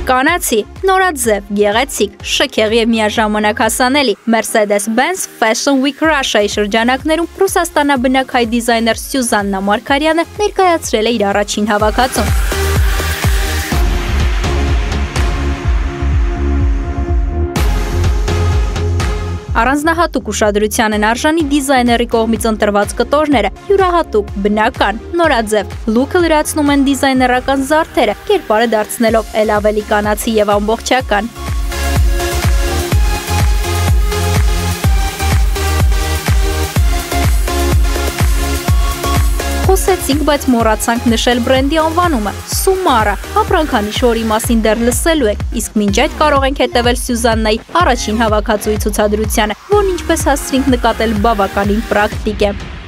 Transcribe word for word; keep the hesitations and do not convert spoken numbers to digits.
Կանացի, նորաձև, գեղեցիկ, շքեղ և միաժամանակ հասանելի Mercedes-Benz Fashion Week Russia-ի շրջանակներում ռուսաստանաբնակ հայ դիզայներ Սյուզաննա Մարգարյանը ներկայացրել է իր առաջին հավաքածուն։ Առանձնահատուկ ուշադրության են արժանի դիզայների կողմից ընտրված կտորները, յուրահատուկ, բնական, նորաձև, լուքը լրացնում են դիզայներական զարդերը, կերպարը դարձնելով էլ ավելի կանացի և ամբողջական։ Խոսեցինք, բայց մոռացանք նշել բրենդի անվանումը՝ Սումարա, ապրանքանիշ, որի մասին դեռ լսելու եք, իսկ մինչ այդ կարող ենք հետևել Սյուզաննայի առաջին հավաքածուի ցուցադրությանը, որն ինչպես հասցրինք նկատել բավականին պրակտիկ է։